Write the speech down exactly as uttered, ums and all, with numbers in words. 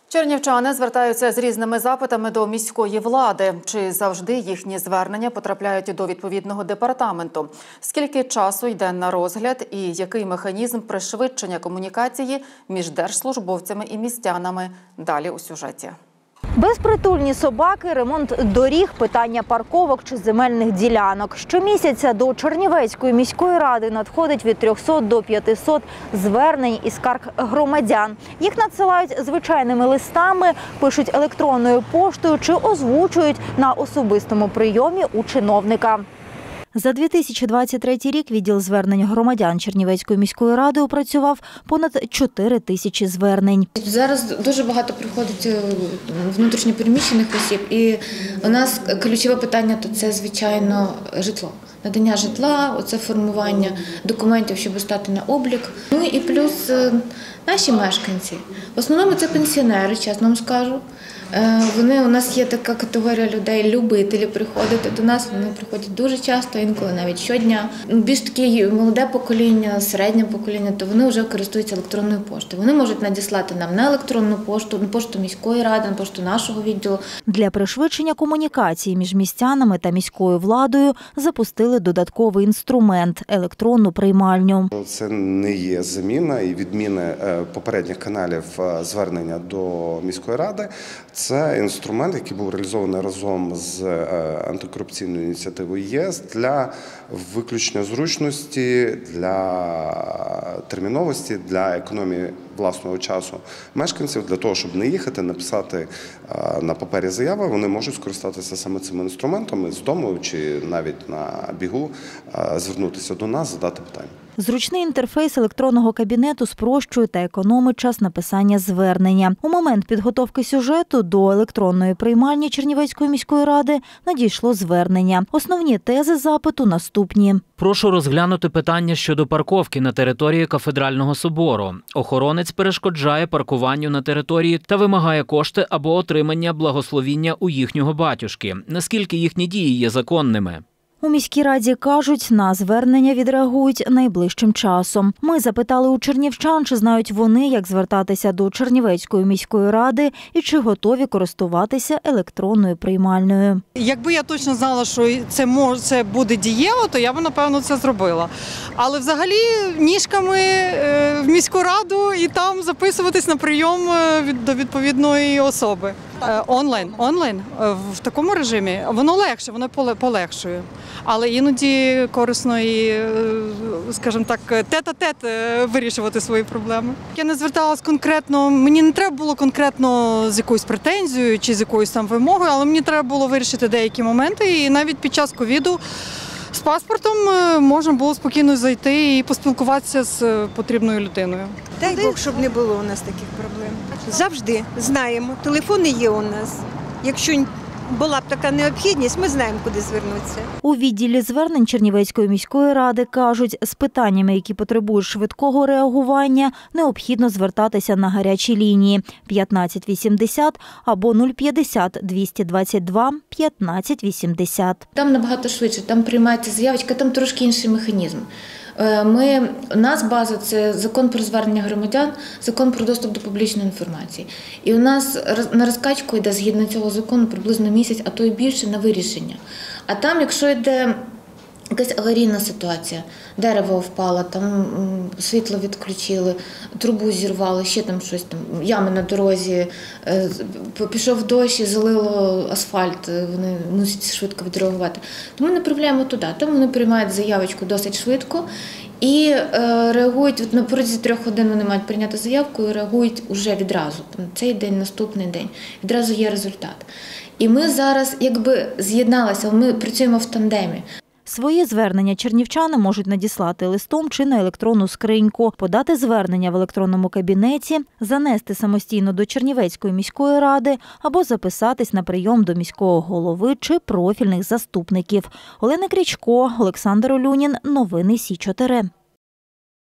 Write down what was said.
Чернівчани звертаються з різними запитами до міської влади. Чи завжди їхні звернення потрапляють до відповідного департаменту? Скільки часу йде на розгляд і який механізм пришвидшення комунікації між держслужбовцями і містянами? Далі у сюжеті. Безпритульні собаки, ремонт доріг, питання парковок чи земельних ділянок. Щомісяця до Чернівецької міської ради надходить від трьохсот до п'ятисот звернень і скарг громадян. Їх надсилають звичайними листами, пишуть електронною поштою чи озвучують на особистому прийомі у чиновника. За дві тисячі двадцять третій рік відділ звернень громадян Чернівецької міської ради опрацював понад чотири тисячі звернень. Зараз дуже багато приходить внутрішньопереміщених осіб, і у нас ключове питання – це, звичайно, житло. Надання житла, оце формування документів, щоб стати на облік. Ну і плюс наші мешканці. В основному це пенсіонери, чесно вам скажу. Вони, у нас є така категорія людей, любителі приходити до нас, вони приходять дуже часто, інколи навіть щодня. Більш таке молоде покоління, середнє покоління, то вони вже користуються електронною поштою. Вони можуть надіслати нам на електронну пошту, на пошту міської ради, на пошту нашого відділу. Для пришвидшення комунікації між містянами та міською владою запустили додатковий інструмент – електронну приймальню. Це не є заміна і відміна попередніх каналів звернення до міської ради. Це інструмент, який був реалізований разом з антикорупційною ініціативою ЄС для виключення зручності, для терміновості, для економії власного часу мешканців. Для того, щоб не їхати, написати на папері заяви, вони можуть скористатися саме цим інструментом і з дому чи навіть на бігу звернутися до нас, задати питання. Зручний інтерфейс електронного кабінету спрощує та економить час написання звернення. У момент підготовки сюжету до електронної приймальні Чернівецької міської ради надійшло звернення. Основні тези запиту наступні. Прошу розглянути питання щодо парковки на території Кафедрального собору. Охоронець перешкоджає паркуванню на території та вимагає кошти або отримання благословіння у їхнього батюшки. Наскільки їхні дії є законними? У міській раді кажуть, на звернення відреагують найближчим часом. Ми запитали у чернівчан, чи знають вони, як звертатися до Чернівецької міської ради і чи готові користуватися електронною приймальною. Якби я точно знала, що це, може, це буде дієво, то я б, напевно, це зробила. Але взагалі ніжками в міську раду і там записуватись на прийом до відповідної особи. Онлайн, онлайн, в такому режимі, воно легше, воно полегшує. Але іноді корисно і, скажімо так, тет-а-тет вирішувати свої проблеми. Я не зверталась конкретно, мені не треба було конкретно з якоюсь претензією чи з якоюсь там вимогою, але мені треба було вирішити деякі моменти. І навіть під час ковіду з паспортом можна було спокійно зайти і поспілкуватися з потрібною людиною. Дай Бог, щоб не було у нас таких проблем. Завжди знаємо, телефони є у нас. Якщо була б така необхідність, ми знаємо, куди звернутися. У відділі звернень Чернівецької міської ради кажуть, з питаннями, які потребують швидкого реагування, необхідно звертатися на гарячі лінії п'ятнадцять вісімдесят або нуль п'ятдесят двісті двадцять два п'ятнадцять вісімдесят. Там набагато швидше, там приймається заявочка, там трошки інший механізм. Ми, у нас база – це закон про звернення громадян, закон про доступ до публічної інформації. І у нас на розкачку йде згідно цього закону приблизно місяць, а то й більше на вирішення. А там, якщо йде якась аварійна ситуація, дерево впало, там світло відключили, трубу зірвало, ще там щось, там, ями на дорозі, пішов дощ і залило асфальт, вони мусять швидко відреагувати. То ми направляємо туди, там вони приймають заявочку досить швидко і реагують, на протязі трьох годин вони мають прийняти заявку і реагують уже відразу, там, цей день, наступний день, відразу є результат. І ми зараз якби з'єдналися, ми працюємо в тандемі. Свої звернення чернівчани можуть надіслати листом чи на електронну скриньку, подати звернення в електронному кабінеті, занести самостійно до Чернівецької міської ради або записатись на прийом до міського голови чи профільних заступників. Олена Крічко, Олександр Олюнін. Новини Сі чотири.